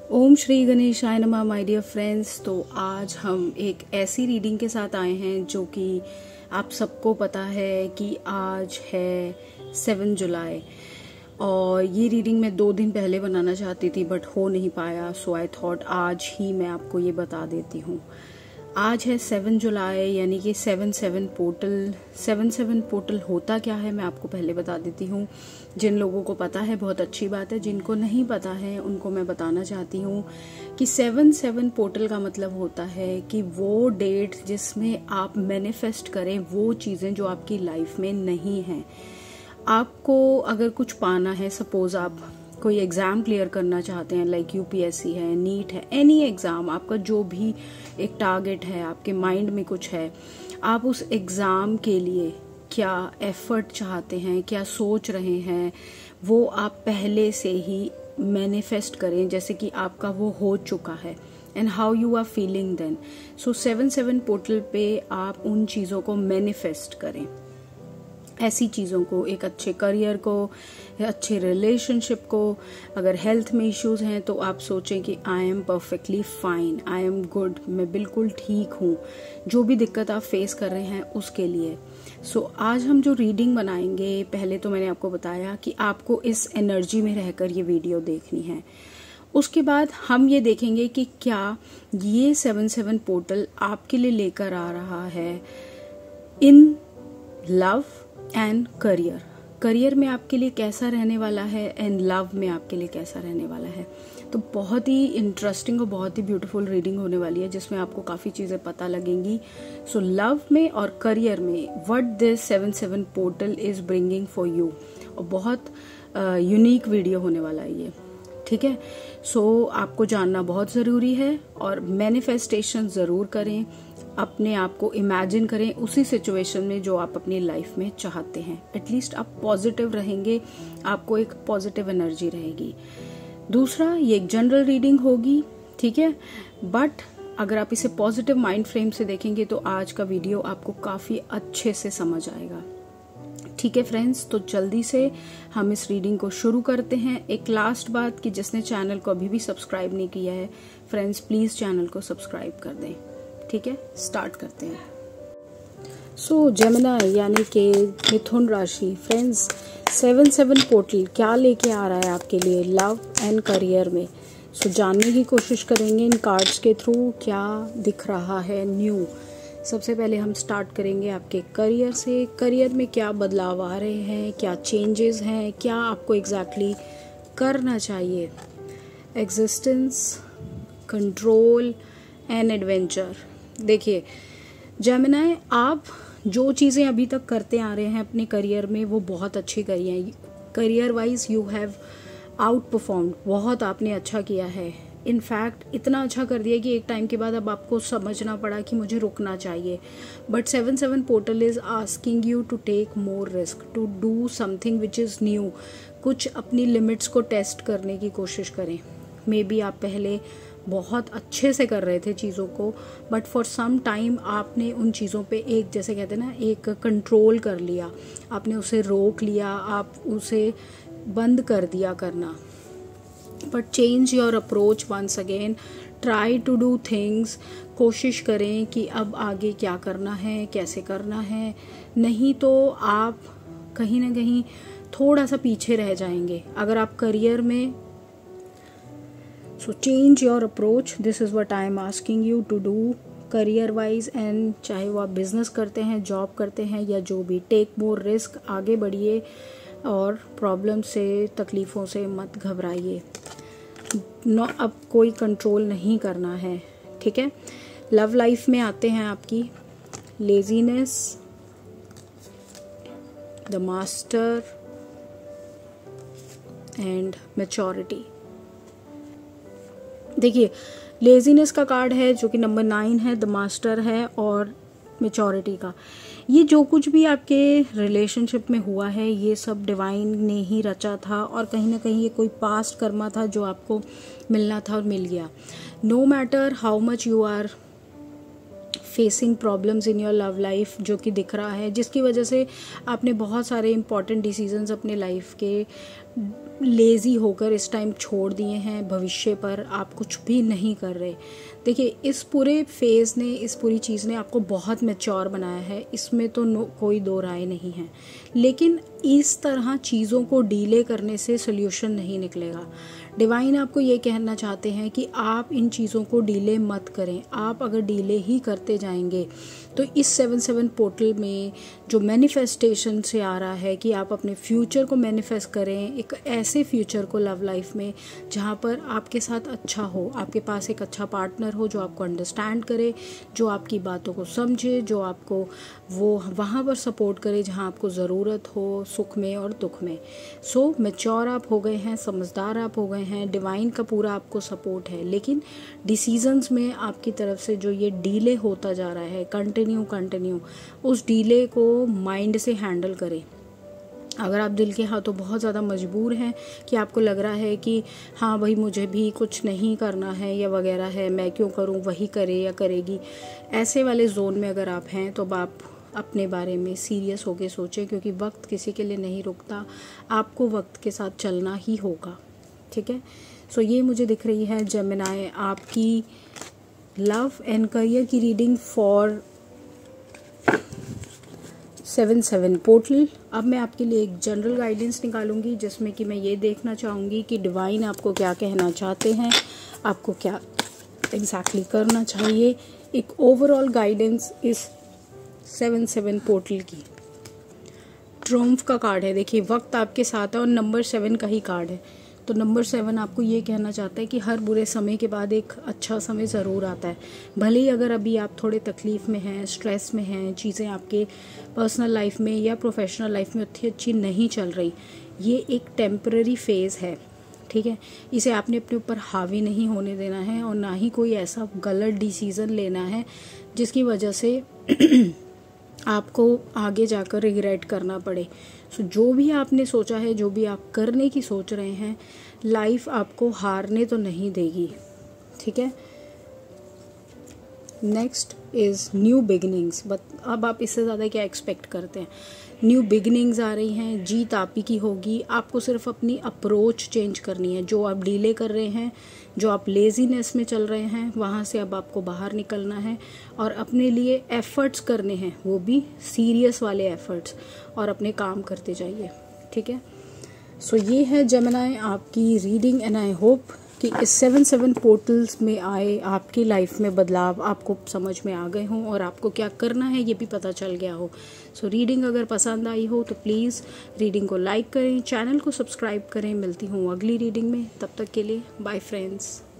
ओम श्री गणेशाय नमः my dear friends. तो आज हम एक ऐसी रीडिंग के साथ आए हैं जो कि आप सबको पता है कि आज है 7 जुलाई और ये रीडिंग मैं 2 दिन पहले बनाना चाहती थी बट हो नहीं पाया। सो आई थॉट आज ही मैं आपको ये बता देती हूँ। आज है 7 जुलाई यानी कि 7/7 पोर्टल। 7/7 पोर्टल होता क्या है मैं आपको पहले बता देती हूँ। जिन लोगों को पता है बहुत अच्छी बात है, जिनको नहीं पता है उनको मैं बताना चाहती हूँ कि 7/7 पोर्टल का मतलब होता है कि वो डेट जिसमें आप मैनिफेस्ट करें वो चीज़ें जो आपकी लाइफ में नहीं हैं। आपको अगर कुछ पाना है, सपोज आप कोई एग्ज़ाम क्लियर करना चाहते हैं, लाइक यूपीएससी है, नीट है, एनी एग्ज़ाम, आपका जो भी एक टारगेट है, आपके माइंड में कुछ है, आप उस एग्ज़ाम के लिए क्या एफर्ट चाहते हैं, क्या सोच रहे हैं, वो आप पहले से ही मैनिफेस्ट करें जैसे कि आपका वो हो चुका है and how you are feeling then. So 7/7 portal पे आप उन चीज़ों को मैनिफेस्ट करें, ऐसी चीज़ों को, एक अच्छे करियर को, अच्छे रिलेशनशिप को। अगर हेल्थ में इश्यूज हैं तो आप सोचें कि I am perfectly fine, I am good, मैं बिल्कुल ठीक हूँ, जो भी दिक्कत आप फेस कर रहे हैं उसके लिए। सो आज हम जो रीडिंग बनाएंगे, पहले तो मैंने आपको बताया कि आपको इस एनर्जी में रहकर ये वीडियो देखनी है। उसके बाद हम ये देखेंगे कि क्या ये 7/7 पोर्टल आपके लिए लेकर आ रहा है in love and career. Career में आपके लिए कैसा रहने वाला है एंड लव में आपके लिए कैसा रहने वाला है। तो बहुत ही इंटरेस्टिंग और बहुत ही ब्यूटीफुल रीडिंग होने वाली है जिसमें आपको काफ़ी चीज़ें पता लगेंगी। सो लव में और करियर में what this 7/7 portal is bringing for you, और बहुत यूनिक वीडियो होने वाला है ये, ठीक है। सो आपको जानना बहुत ज़रूरी है और मैनिफेस्टेशन ज़रूर करें, अपने आप को इमेजिन करें उसी सिचुएशन में जो आप अपनी लाइफ में चाहते हैं। एटलीस्ट आप पॉजिटिव रहेंगे, आपको एक पॉजिटिव एनर्जी रहेगी। दूसरा, ये एक जनरल रीडिंग होगी, ठीक है, बट अगर आप इसे पॉजिटिव माइंड फ्रेम से देखेंगे तो आज का वीडियो आपको काफ़ी अच्छे से समझ आएगा, ठीक है फ्रेंड्स। तो जल्दी से हम इस रीडिंग को शुरू करते हैं। एक लास्ट बात कि जिसने चैनल को अभी भी सब्सक्राइब नहीं किया है, फ्रेंड्स प्लीज़ चैनल को सब्सक्राइब कर दें, ठीक है। स्टार्ट करते हैं। सो जेमिनी यानी कि मिथुन राशि, फ्रेंड्स 7/7 पोर्टल क्या लेके आ रहा है आपके लिए लव एंड करियर में। सो जानने की कोशिश करेंगे इन कार्ड्स के थ्रू क्या दिख रहा है न्यू। सबसे पहले हम स्टार्ट करेंगे आपके करियर से। करियर में क्या बदलाव आ रहे हैं, क्या चेंजेस हैं, क्या आपको एग्जैक्टली करना चाहिए। Existence, control and adventure. देखिए जेमिनी, आप जो चीज़ें अभी तक करते आ रहे हैं अपने करियर में वो बहुत अच्छी करी हैं। Career wise you have outperformed, बहुत आपने अच्छा किया है। इनफैक्ट इतना अच्छा कर दिया कि एक टाइम के बाद अब आपको समझना पड़ा कि मुझे रुकना चाहिए। But 7/7 portal is asking you to take more risk, to do something which is new. कुछ अपनी लिमिट्स को टेस्ट करने की कोशिश करें। मे बी आप पहले बहुत अच्छे से कर रहे थे चीज़ों को, बट फॉर सम टाइम आपने उन चीज़ों पे एक, जैसे कहते हैं ना, एक कंट्रोल कर लिया, आपने उसे रोक लिया, आप उसे बंद कर दिया करना। But change your approach once again, try to do things. कोशिश करें कि अब आगे क्या करना है, कैसे करना है, नहीं तो आप कहीं ना कहीं थोड़ा सा पीछे रह जाएंगे। अगर आप करियर में, so change your approach, this is what I am asking you to do career wise. And चाहे वो आप बिजनेस करते हैं, जॉब करते हैं या जो भी, टेक मोर रिस्क, आगे बढ़िए और प्रॉब्लम से, तकलीफ़ों से मत घबराइए। नो, अब कोई कंट्रोल नहीं करना है, ठीक है। लव लाइफ में आते हैं आपकी laziness, the master and maturity. देखिए लेजीनेस का कार्ड है जो कि नंबर 9 है, द मास्टर है, और मैच्योरिटी का। ये जो कुछ भी आपके रिलेशनशिप में हुआ है ये सब डिवाइन ने ही रचा था और कहीं ना कहीं ये कोई पास्ट कर्मा था जो आपको मिलना था और मिल गया। No matter how much you are facing problems in your love life, जो कि दिख रहा है, जिसकी वजह से आपने बहुत सारे इंपॉर्टेंट डिसीजंस अपने लाइफ के लेज़ी होकर इस टाइम छोड़ दिए हैं, भविष्य पर आप कुछ भी नहीं कर रहे। देखिए, इस पूरे फेज़ ने, इस पूरी चीज़ ने आपको बहुत मैच्योर बनाया है, इसमें तो कोई दो राय नहीं है। लेकिन इस तरह चीज़ों को डीले करने से सोल्यूशन नहीं निकलेगा। डिवाइन आपको ये कहना चाहते हैं कि आप इन चीज़ों को डीले मत करें। आप अगर डीले ही करते जाएंगे तो इस 7/7 पोर्टल में जो मैनिफेस्टेशन से आ रहा है कि आप अपने फ्यूचर को मैनिफेस्ट करें, एक ऐसे फ्यूचर को लव लाइफ में जहाँ पर आपके साथ अच्छा हो, आपके पास एक अच्छा पार्टनर हो जो आपको अंडरस्टैंड करे, जो आपकी बातों को समझे, जो आपको वो वहाँ पर सपोर्ट करे जहाँ आपको ज़रूरत हो, सुख में और दुख में। सो मैच्योर आप हो गए हैं, समझदार आप हो गए हैं, डिवाइन का पूरा आपको सपोर्ट है। लेकिन डिसीजंस में आपकी तरफ से जो ये डीले होता जा रहा है, कंटिन्यू उस डीले को माइंड से हैंडल करें। अगर आप दिल के हाथों बहुत ज़्यादा मजबूर हैं कि आपको लग रहा है कि हाँ भाई मुझे भी कुछ नहीं करना है या वगैरह है, मैं क्यों करूँ, वही करे या करेगी, ऐसे वाले जोन में अगर आप हैं तो आप अपने बारे में सीरियस होकर सोचें, क्योंकि वक्त किसी के लिए नहीं रुकता, आपको वक्त के साथ चलना ही होगा। ठीक है। सो ये मुझे दिख रही है जेमिनी आपकी लव एंड करियर की रीडिंग फॉर 7/7 पोर्टल। अब मैं आपके लिए एक जनरल गाइडेंस निकालूंगी जिसमें कि मैं ये देखना चाहूँगी कि डिवाइन आपको क्या कहना चाहते हैं, आपको क्या एग्जैक्टली करना चाहिए। एक ओवरऑल गाइडेंस इस 7/7 पोर्टल की। ट्रम्फ का कार्ड है, देखिए वक्त आपके साथ है और नंबर 7 का ही कार्ड है। तो नंबर 7 आपको ये कहना चाहता है कि हर बुरे समय के बाद एक अच्छा समय ज़रूर आता है। भले ही अगर अभी आप थोड़े तकलीफ़ में हैं, स्ट्रेस में हैं, चीज़ें आपके पर्सनल लाइफ में या प्रोफेशनल लाइफ में उतनी अच्छी नहीं चल रही, ये एक टेम्पररी फेज़ है। ठीक है, इसे आपने अपने ऊपर हावी नहीं होने देना है और ना ही कोई ऐसा गलत डिसीज़न लेना है जिसकी वजह से आपको आगे जाकर रिग्रेट करना पड़े। सो जो भी आपने सोचा है, जो भी आप करने की सोच रहे हैं, लाइफ आपको हारने तो नहीं देगी। ठीक है। Next is new beginnings. But अब आप इससे ज़्यादा क्या एक्सपेक्ट करते हैं। न्यू बिगिनिंग्स आ रही हैं, जीत आप ही की होगी। आपको सिर्फ अपनी अप्रोच चेंज करनी है। जो आप डीले कर रहे हैं, जो आप लेजीनेस में चल रहे हैं, वहाँ से अब आपको बाहर निकलना है और अपने लिए एफर्ट्स करने हैं, वो भी सीरियस वाले एफर्ट्स, और अपने काम करते जाइए। ठीक है। सो ये है जेमिनी आपकी रीडिंग एंड आई होप कि इस 7/7 पोर्टल्स में आए आपकी लाइफ में बदलाव आपको समझ में आ गए हों और आपको क्या करना है ये भी पता चल गया हो। सो रीडिंग अगर पसंद आई हो तो प्लीज़ रीडिंग को लाइक करें, चैनल को सब्सक्राइब करें। मिलती हूँ अगली रीडिंग में, तब तक के लिए बाय फ्रेंड्स।